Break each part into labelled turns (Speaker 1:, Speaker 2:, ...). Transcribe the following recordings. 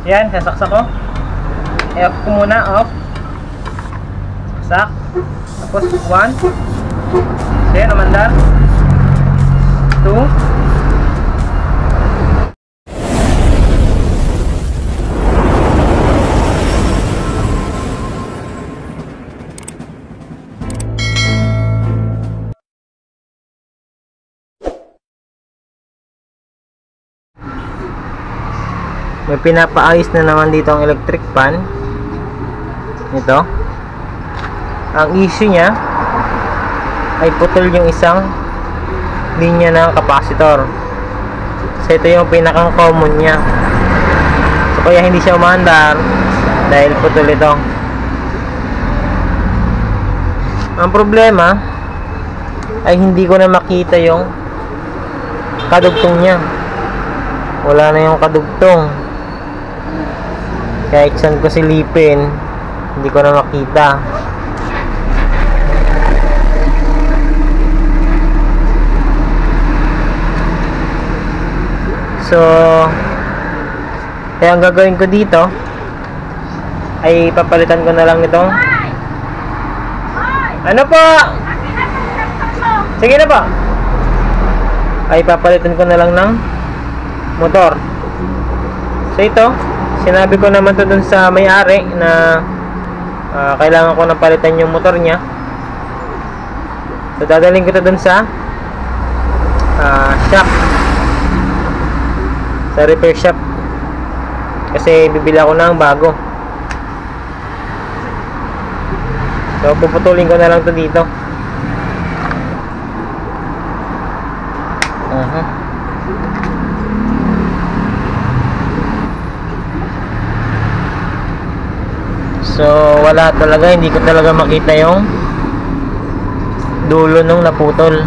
Speaker 1: Yan, sasaksak ko. I-off ko muna, off. Saksak. Tapos 1. So yan, umandar. 2. May pinapaayos na naman dito ang electric fan. Ito. Ang issue niya ay putol yung isang linya ng capacitor. So ito yung pinakang common niya. So kaya hindi siya umaandar dahil putol ito. Ang problema ay hindi ko na makita yung kadugtong niya. Wala na yung kadugtong. Kahit saan ko silipin, hindi ko na makita. So, kaya ang gagawin ko dito ay papalitan ko na lang itong ano po? Sige na po. Ay papalitan ko na lang ng motor. So ito, sinabi ko naman to dun sa may-ari na kailangan ko na palitan yung motor niya. So dadalhin ko to dun sa shop, sa repair shop, kasi bibili ako ng bago. So puputulin ko na lang to dito. So wala talaga, hindi ko talaga makita yung dulo nung naputol.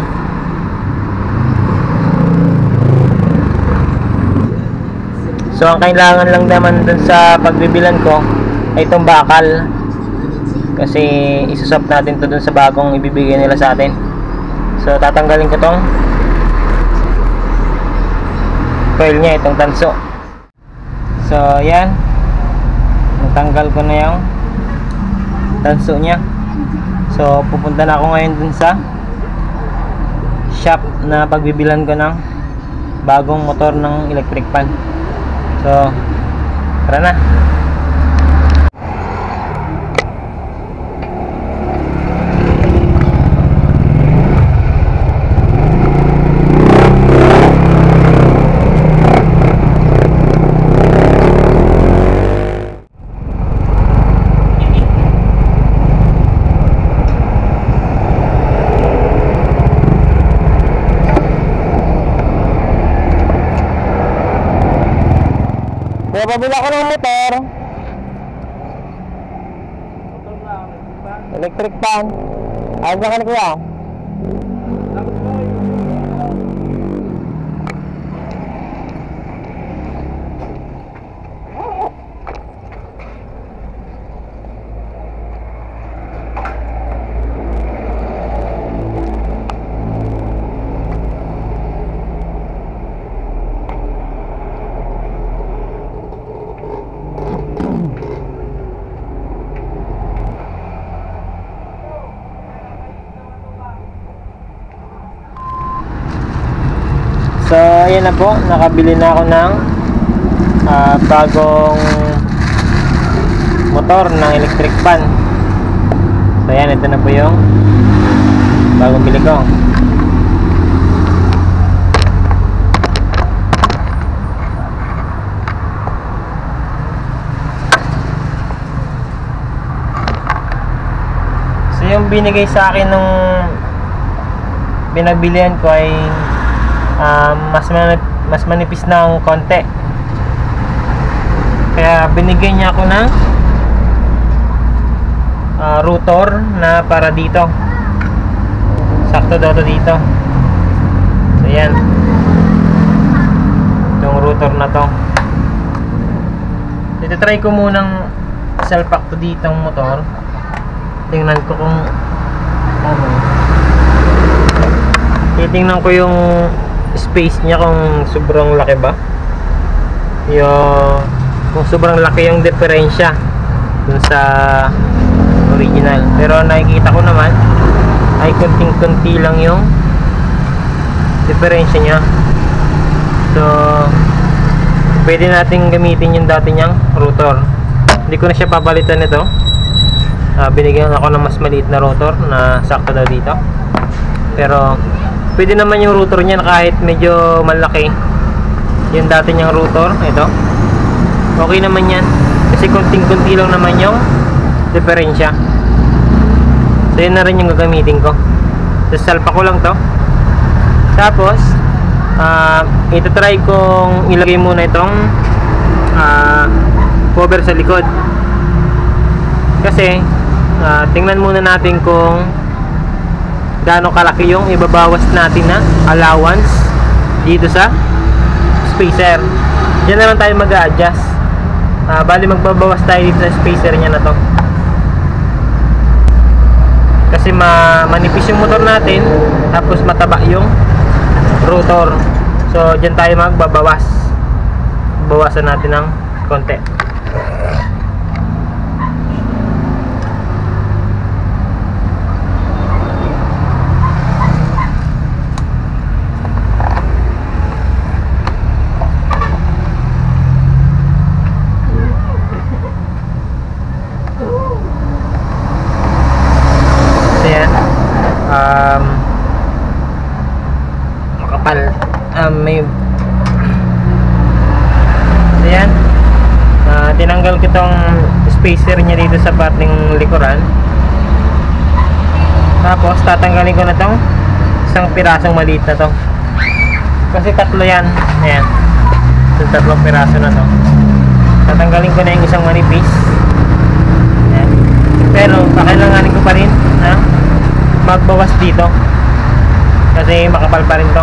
Speaker 1: So ang kailangan lang naman dun sa pagbibilan ko ay itong bakal, kasi isuswap natin to dun sa bagong ibibigay nila sa atin. So tatanggalin ko tong coil nya, itong tanso. So yan, natanggal ko na yung tanso nya. So pupunta na ako ngayon dun sa shop na pagbibilan ko ng bagong motor ng electric fan. So tara na. Kaya pabila ko ng motor, electric fan. Ayos na ka na kuya. So ayan na po, nakabili na ako ng bagong motor ng electric fan. So ayan, ito na po yung bagong bili ko. So yung binigay sa akin nung pinagbilihan ko ay mas manipis ng konti, kaya binigyan niya ako ng rotor na para dito, sakto daw to dito. So yan, itong rotor na to. Ito try ko munang salpak to ditong motor, tingnan ko kung ano, titingnan ko yung space niya kung sobrang laki ba, yung kung sobrang laki yung diferensya dun sa original. Pero nakikita ko naman ay konting-konti lang yung diferensya niya. So pwede natin gamitin yung dati niyang rotor. Hindi ko na siya papalitan nito. Binigyan ako ng mas maliit na rotor na sakto daw dito. Pero pwede naman yung rotor niya kahit medyo malaki yung dati niyang rotor. Ito okay naman yan kasi konting-konti lang naman yung diferensya. So yun na rin yung gagamitin ko. So salpa ko lang to. Tapos ito try kong ilagay muna itong cover sa likod. Kasi tingnan muna natin kung gaano kalaki yung ibabawas natin na allowance dito sa spacer. Diyan naman tayo mag-a-adjust. Bali magbabawas tayo dito sa spacer niya na to. Kasi manipis yung motor natin, tapos mataba yung rotor. So diyan tayo magbabawas. Bawasan natin ng konti. Makapal may ayan, tinanggal ko itong spacer nya dito sa pating likuran. Tapos tatanggalin ko na itong isang pirasong maliit na to kasi tatlo yan. Ayan, yung tatlong piraso na to tatanggalin ko na yung isang manipis. Ayan. Pero kakailanganin ko pa rin na magbawas dito kasi makapal pa rin to.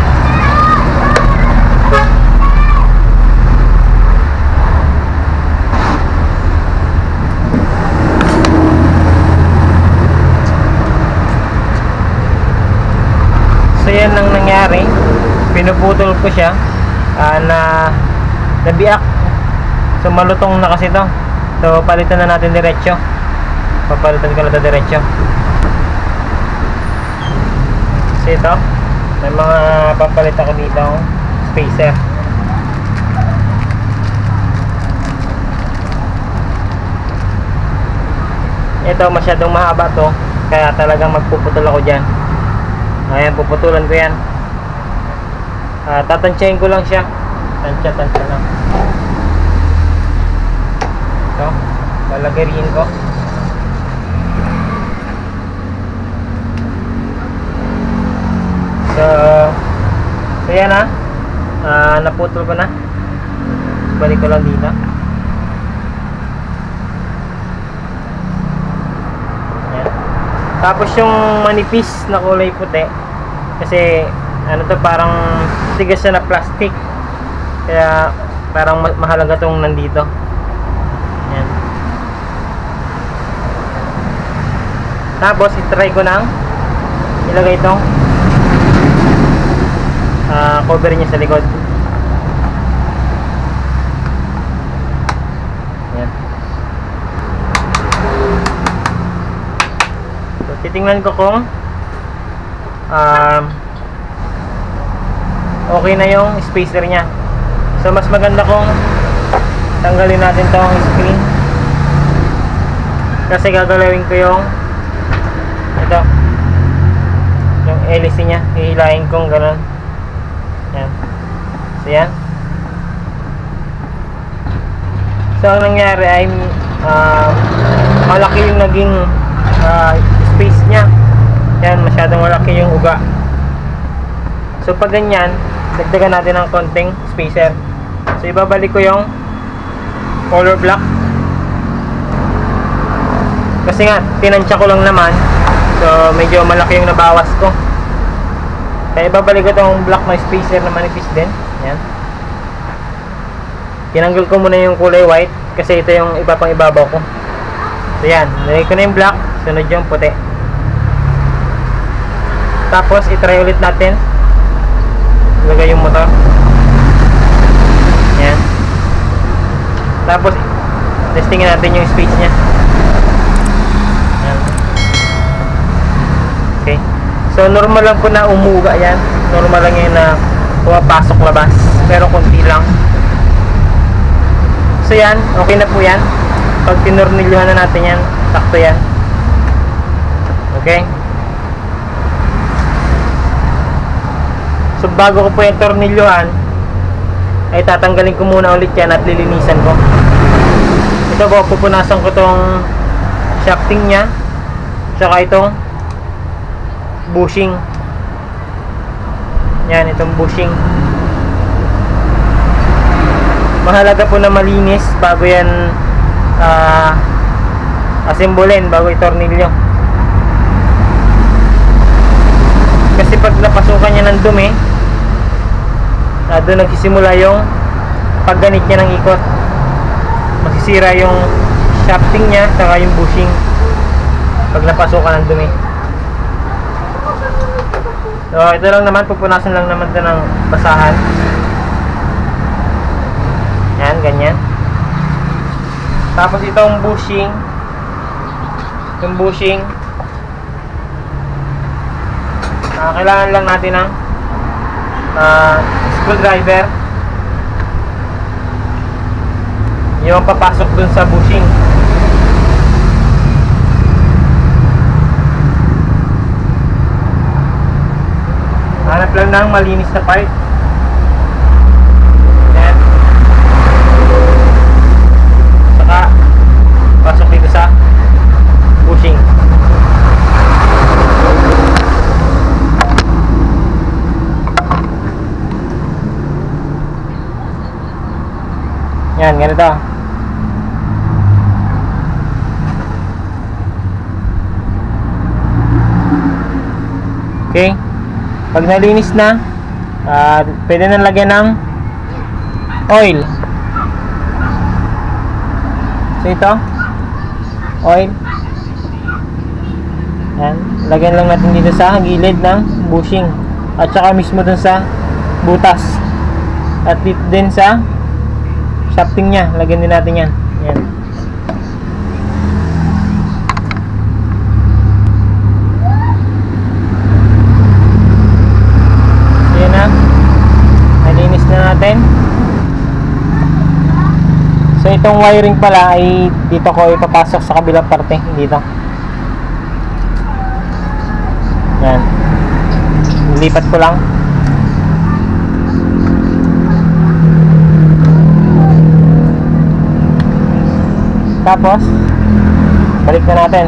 Speaker 1: So yan ang nangyari, pinuputol ko siya na nabiak. So malutong na kasi to. So palitan na natin diretso. Papalitan ko na to diretso. So ito, may mga papalit ako dito spacer. Ito masyadong mahaba to, kaya talagang magpuputol ako dyan. Ayan, puputulan ko yan. Tatansyahin ko lang siya. Tansya lang. Ito, lalagariin ko. So yan naputol ko na. Balik ko lang dito. Yan. Tapos yung manipis na kulay puti, kasi ano to, parang tigas na plastic, kaya parang mahalaga tong nandito. Yan. Tapos itry ko nang ilagay itong cover niya sa likod. Yan. So titingnan ko kung okay na yung spacer niya. So mas maganda kung tanggalin natin tong screen kasi gagalawin ko yung ito, yung hélice niya, hihilahin kong gano'n. Yan. So yan. So ang nangyari ay malaki yung naging space niya. Yan, masyadong malaki yung uga. So pag ganyan, dagdagan natin ng konting spacer. So ibabalik ko yung color block kasi nga tinansya ko lang naman, so medyo malaki yung nabawas ko. Kaya ibabalik ko itong block na spacer na manipis din. Yan. Tinanggal ko muna yung kulay white kasi ito yung iba pang ibabaw ko. So yan, nilagay ko na yung black, sunod yung puti. Tapos itry ulit natin ilagay yung motor. Yan. Tapos, testingin natin yung space niya. Yan. Okay. So, normal lang po na umuga yan. Normal lang yan na pumapasok labas. Pero konti lang. So, yan. Okay na po yan. Pag tinornilyohan na natin yan, sakto yan. Okay. So, bago ko po yung tornilyohan, ay tatanggalin ko muna ulit yan at lilinisan ko. Ito po, pupunasan ko tong shafting nya, tsaka itong bushing. Yan, itong bushing. Mahalaga po na malinis bago yan assemblin, bago itornilyo. Kasi pag napasukan niya ng dumi, doon nagsisimula yung pagganit niya ng ikot. Masisira yung shafting niya saka yung bushing pag napasukan ng dumi. So ito lang naman, pupunasan lang naman ito ng basahan. Yan, ganyan. Tapos itong bushing, yung bushing, kailangan lang natin ng screwdriver yung papasok dun sa bushing. Hanap lang ng malinis na part. Yan. Saka pasok dito sa bushing. Yan, ganito. Okay. Pag nalinis na, pwede na lagyan ng oil. So ito, oil. Yan, lagyan lang natin dito sa gilid ng bushing. At saka mismo dun sa butas. At dito din sa shafting nya, lagyan din natin yan. Yan. Yan na. Nalinis na natin. So itong wiring pala ay dito ko ipapasok sa kabilang parte, dito. Yan. Nilipat ko lang. Tapos balik na natin.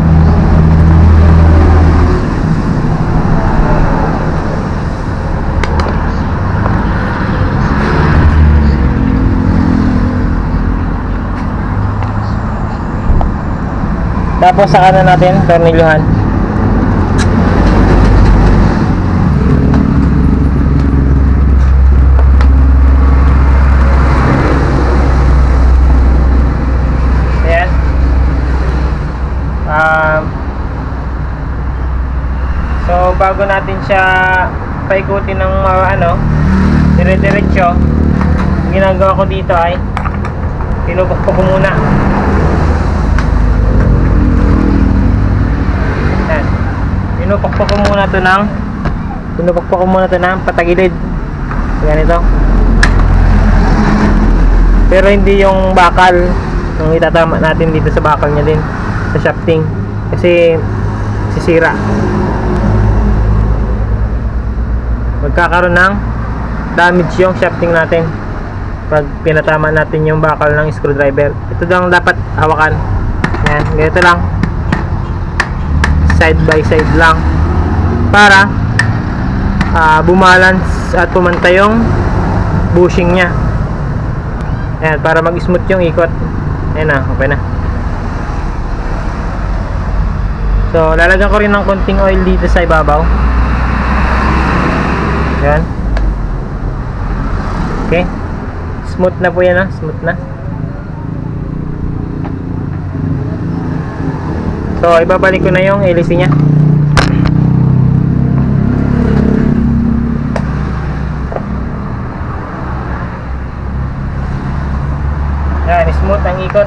Speaker 1: Tapos saka na natin tornilyohan. So bago natin siya paikutin ng dire-diretso, ang ginagawa ko dito ay pinupukpok ko muna. Yan. Pinupukpok ko muna to ng patagilid. Ganito. Pero hindi yung bakal, yung itatama natin dito sa bakal niya din, sa shafting, kasi sisira. Magkakaroon ng damage yung shafting natin pag pinatama natin yung bakal ng screwdriver. Ito lang dapat hawakan. Yan, ganito lang, side by side lang, para bumalance at pumantay yung bushing nya. Yan, para mag-smooth yung ikot. Ayan na, okay na. So lalagyan ko rin ng konting oil dito sa ibabaw. Yan. Okay. Smooth na po yan, smooth na. So ibabalik ko na yung LC nya. Yan, smooth ang ikot.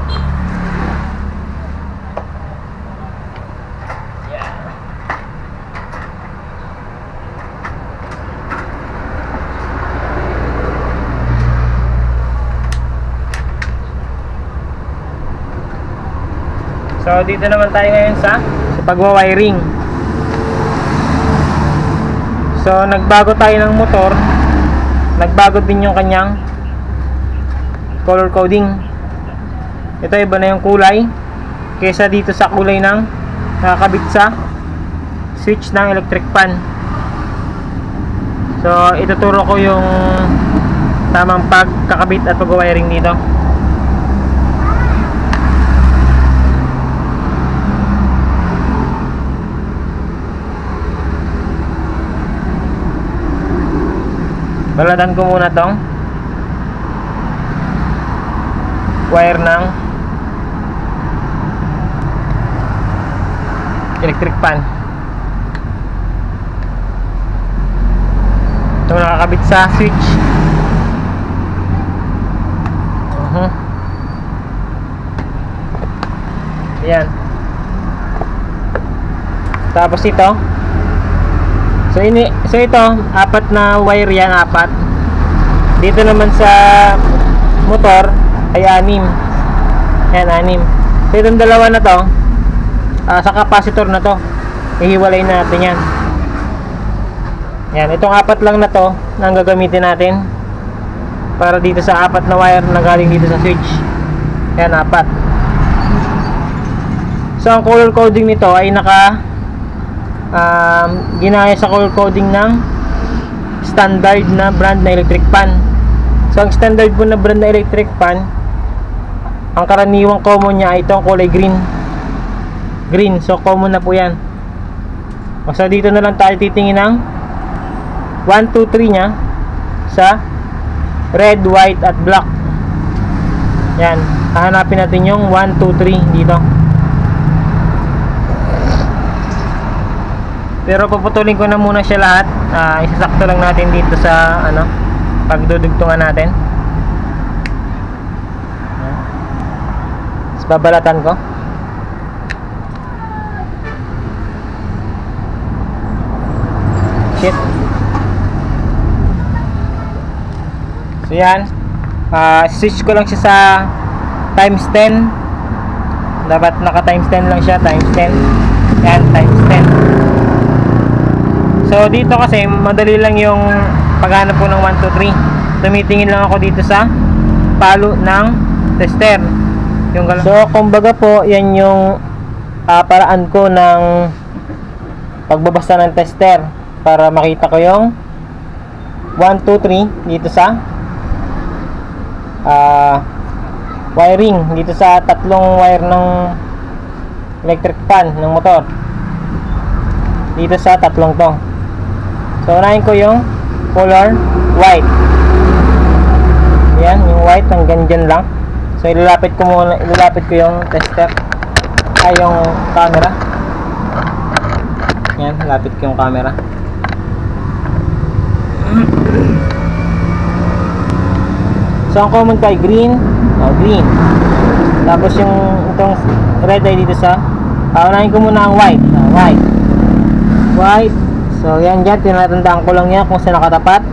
Speaker 1: So dito naman tayo ngayon sa pagwa-wiring. So nagbago tayo ng motor, nagbago din yung kanyang color coding. Ito iba na yung kulay kaysa dito sa kulay ng nakakabit sa switch ng electric fan. So ituturo ko yung tamang pagkakabit at pag-wiring dito. Balatan ko muna tong wire ng electric fan. Ito nakakabit sa switch. Ayan. Tapos ito, so ito, apat na wire yan, apat. Dito naman sa motor ay 6. Ayan, 6. So itong dalawa na to, sa capacitor na to, ihiwalay na natin yan. Yan, itong apat lang na to na ang gagamitin natin para dito sa apat na wire na galing dito sa switch. Yan, apat. So ang color coding nito ay ginaya sa color coding ng standard na brand na electric fan. So ang standard po na brand na electric fan, ang karaniwang common niya ay itong kulay green. So common na po yan. So dito na lang tayo titingin ng 1, 2, 3 nya sa red, white at black. Yan, hahanapin natin yung 1, 2, 3 dito. Pero puputulin ko na muna siya lahat. Isasakto lang natin dito sa pagdudugtungan natin. Tapos babalatan ko. Shit. So yan, switch ko lang siya sa times 10. Dapat naka times 10 lang siya, times 10. Yan, times 10. So dito kasi madali lang yung paghanap po ng 1, 2, 3. Tumitingin lang ako dito sa palo ng tester. So kumbaga po, yan yung paraan ko ng pagbabasa ng tester para makita ko yung 1, 2, 3 dito sa wiring, dito sa tatlong wire ng electric fan ng motor, dito sa tatlong to. So unahin ko yung color white. Yan, yung white hanggang dyan lang. So ilalapit ko yung tester, yung camera. Yan, lapit ko yung camera. So ang common kay green, green. Tapos yung itong red ay dito sa unahin ko muna ang white. White. So yan dyan, tinatandaan ko lang yan kung saan nakatapat.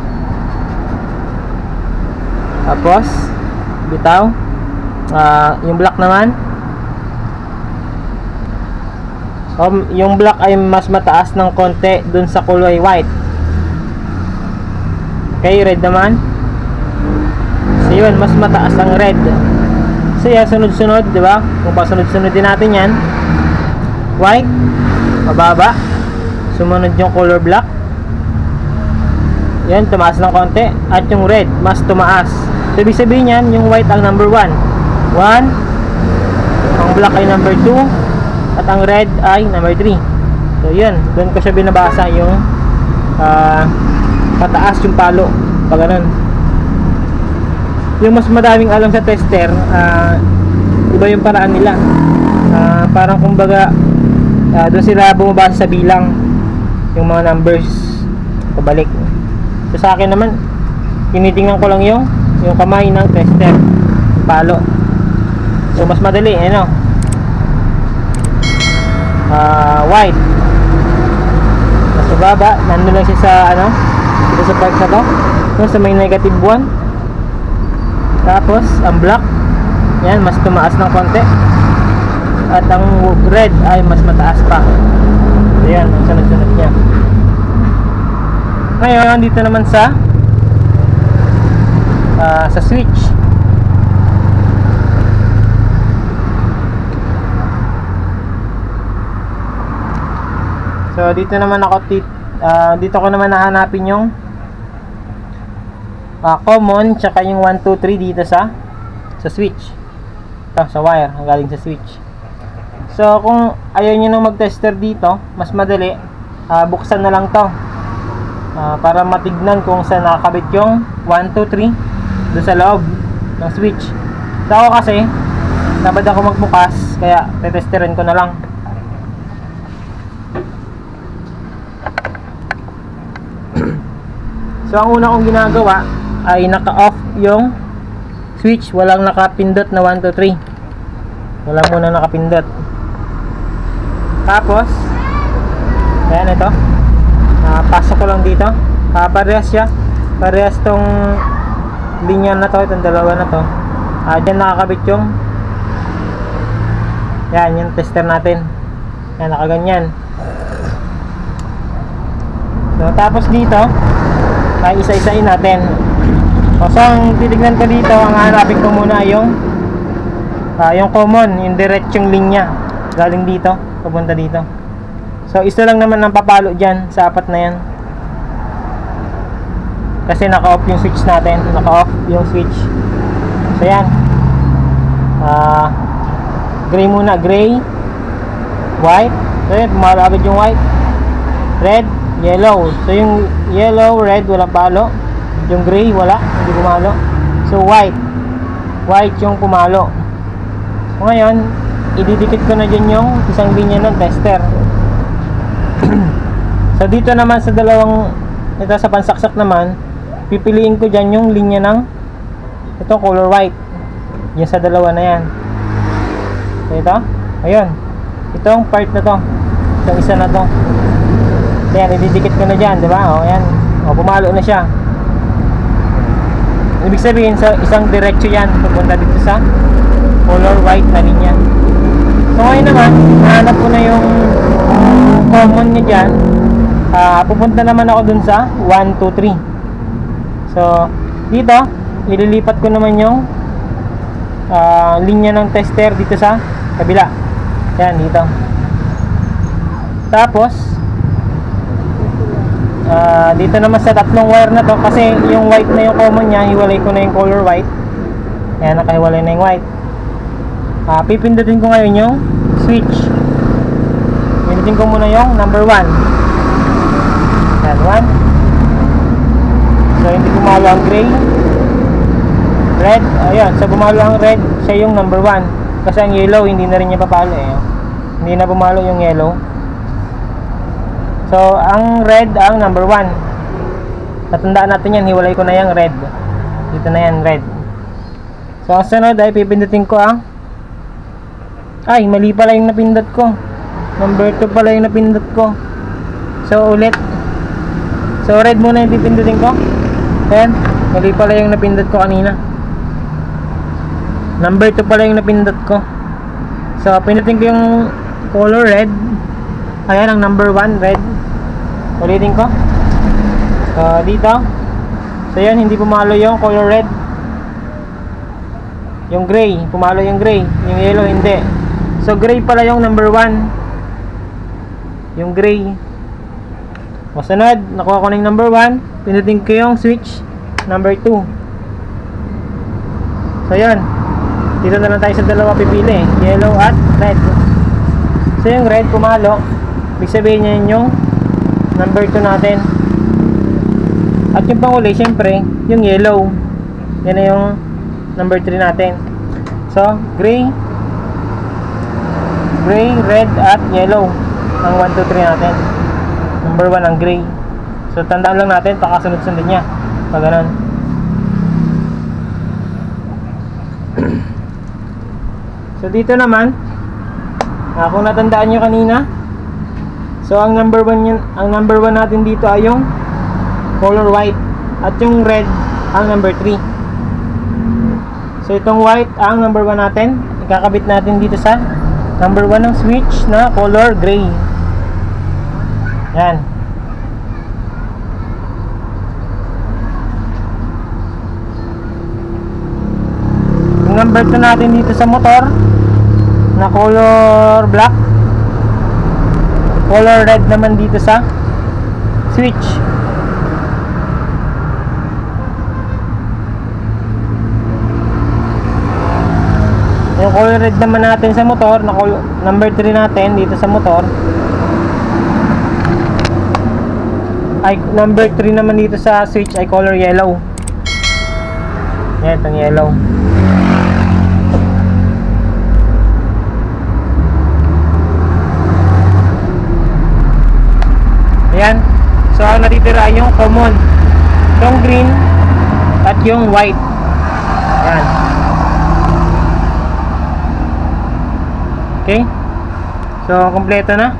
Speaker 1: Tapos bitaw. Yung black naman, yung black ay mas mataas ng konti dun sa kulay white. Okay, red naman. So yun, mas mataas ang red. So yan, sunod-sunod, diba? Kung pasunod-sunod din natin yan, white, mababa. Sumunod yung color black. Yan, tumaas ng konti. At yung red, mas tumaas. So ibig sabihin yan, yung white ang number 1. Ang black ay number 2. At ang red ay number 3. So yun, doon ko siya binabasa yung pataas yung palo. Pag ganun. Yung mas madaming alam sa tester, iba yung paraan nila. Parang kumbaga doon sila bumabasa sa bilang, yung mga numbers pabalik. So sa akin naman, tinitingnan ko lang yung kamay ng tester. palo. So mas madali, ano, white, mas mababa, nandun lang siya sa ano, dito sa part na to, no, sa may negative 1. Tapos ang black, yan, mas tumaas ng konti, at ang red ay mas mataas pa. Ayan, ang sunod-sunod niya. Ngayon dito naman sa switch. So dito naman ako dito ko naman nahanapin yung common tsaka yung 1, 2, 3 dito sa switch. Ito, sa wire, ang galing sa switch. So kung ayaw nyo nang mag-tester dito, mas madali, buksan na lang to, para matignan kung saan nakakabit yung 1, 2, 3 doon sa loob ng switch. So ako kasi tamad ako magbukas, kaya tetesterin ko na lang. So ang una kong ginagawa ay naka-off yung switch, walang nakapindot na 1, 2, 3. Wala muna nakapindot. Tapos ayan, ito, pasok ko lang dito. Parehas siya, parehas tong linya na to, itong dalawa na to. Dyan nakakabit yung yan, yung tester natin. Yan, nakaganyan. So tapos dito ay isa-isain natin. So ang titignan ko dito, ang hanapin ko muna yung common, yung diretsong linya galing dito papunta dito. So isa lang naman ang papalo dyan sa apat na yan, kasi naka-off yung switch natin, naka-off yung switch. So yan, gray muna, gray, white. So yan, pumalo agad yung white, red, yellow. So yung yellow, red, walang palo. Yung gray, wala, hindi pumalo. So white yung pumalo. So ngayon, ididikit ko na dyan yung isang linya ng tester. So dito naman sa dalawang ito, sa pansaksak naman, pipiliin ko dyan yung linya ng ito, color white, yan sa dalawa na yan. So ito, ayun, itong part na to, itong isa na to, yan, ididikit ko na dyan, diba? O yan, o, pumalo na siya. Ibig sabihin, sa isang diretso yan pupunta dito sa color white na linya. So ngayon naman, nahanap ko na yung common niya dyan. Pupunta naman ako dun sa 1, 2, 3. So dito, ililipat ko naman yung linya ng tester dito sa kabila. Yan, dito. Tapos dito naman sa tatlong wire na to, kasi yung white na yung common niya, hiwalay ko na yung color white. Ayan, nakahiwalay na yung white. Pipindutin ko ngayon yung switch. Pindutin ko muna yung number 1. Ayan, 1. So hindi pumalo ang gray, red, ayan, so pumalo ang red, siya yung number 1. Kasi ang yellow hindi na rin niya papalo eh. Hindi na pumalo yung yellow. So ang red ang number 1. Tatandaan natin yan, hiwalay ko na yung red. Dito na yan, red. So ang sunod ay pipindutin ko ang ay, mali pala yung napindot ko. Number 2 pala yung napindot ko. So ulit. So red muna yung pipindutin ko. Ayan, mali pala yung napindot ko kanina. Number 2 pala yung napindot ko. So pindutin ko yung color red. Ayan ang number 1, red. Ulitin ko. So dito. So yan, hindi pumalo yung color red. Yung gray, pumalo yung gray. Yung yellow hindi. So gray pala yung number 1. Yung gray. Masunod, nakuha ko na yung number 1. Pinutin ko yung switch number 2. So yan, dito na lang tayo sa dalawa pipili, yellow at red. So yung red pumalo, ibig sabihin niya yung number 2 natin. At yung panguli, syempre, yung yellow. Yan na yung number 3 natin. So gray, red at yellow ang 1, 2, 3 natin. Number 1 ang gray. So tandaan lang natin, pakasunod-sunod niya pag ganun. So dito naman, kung natandaan nyo kanina, so ang number 1 natin dito ay yung color white, at yung red ang number 3. So itong white ang number 1 natin, ikakabit natin dito sa number 1 ng switch na color gray. Yan. Yung number 2 natin dito sa motor na color black, color red naman dito sa switch. Yung color red naman natin sa motor na number 3 natin dito sa motor ay number 3 naman dito sa switch ay color yellow. Yan, itong yellow. Ayan. So ang natitira ay yung common, yung green at yung white. Ayan. Okay. So kompleto na.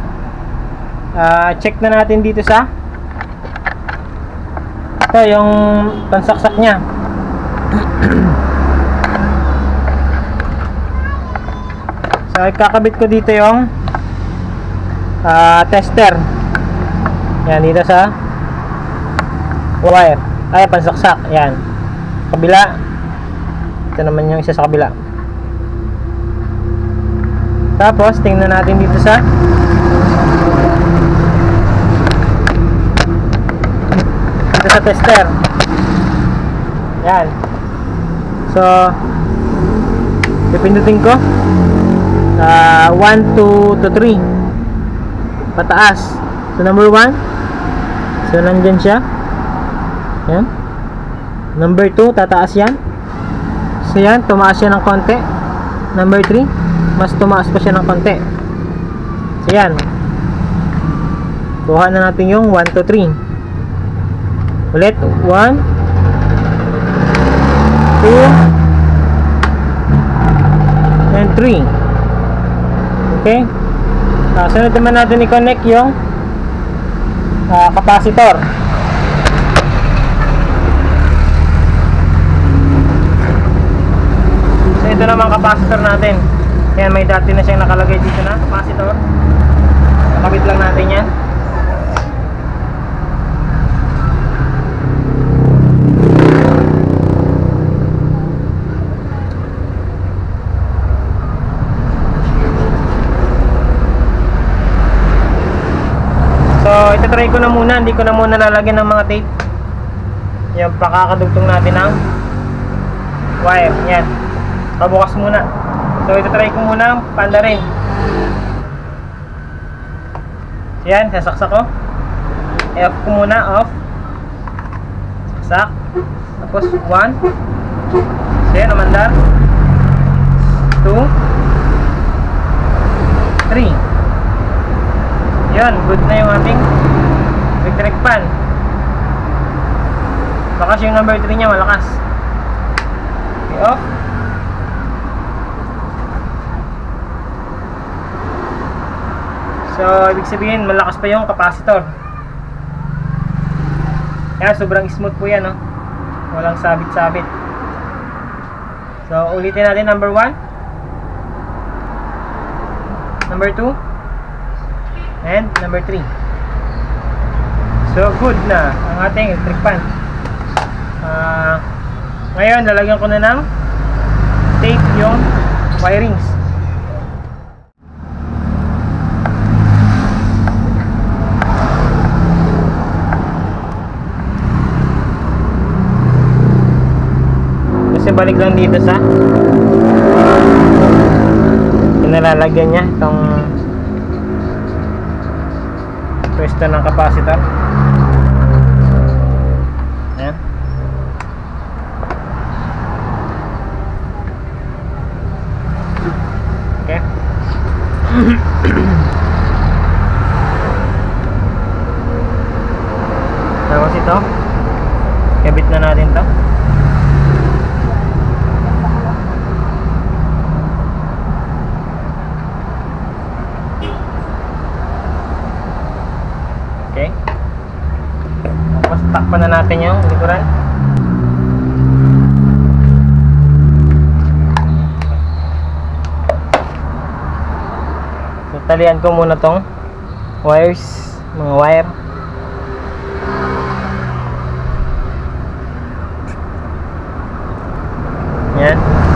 Speaker 1: Check na natin dito sa ito yung pansaksak nya. So kakabit ko dito yung tester. Yan, dito sa wire. Ay, pansaksak. Yan. Kabila. Ito naman yung isa sa kabila. Tapos, tingnan natin dito sa tester. Yan. So, pipindutin ko 1, 2 to 3 pataas. So number 1, so nandyan siya. Yan. Number 2, tataas yan. So yan, tumaas siya ng konti. Number 3, mas tumaas pa siya ng konti. So yan, kuha na natin yung 1 to 3. Ulit, 1 2 and 3. Okay. Sunod naman natin i-connect yung capacitor. So ito naman capacitor natin. Yan, may dati na siyang nakalagay dito na capacitor. Nakabit lang natin yan. So itatry ko na muna, hindi ko na muna lalagyan ng mga tape yung pakakadugtong natin ng wire. Yan, pabukas muna. So itatry ko muna panda rin. Yan, sasaksak ko. I-off ko muna, off. Saksak. Tapos 1. So yan, namandar 2 3. Yan, good na yung ating electric fan. Bakas yung number 3 nya, malakas. Okay, off. So, ibig sabihin, malakas pa yung capacitor. Yan, sobrang smooth po yan, no? Walang sabit-sabit. So, ulitin natin number 1, number 2, and number 3. So good na ang ating electric fan. Ngayon lalagyan ko na ng tape yung wirings. Kasi balik lang dito sa pinalalagyan niya itong pwesto ng capacitor. Ayan. Okay. Tapos ito, kabit na natin to. Talian ko muna tong wires, mga wire. Yan.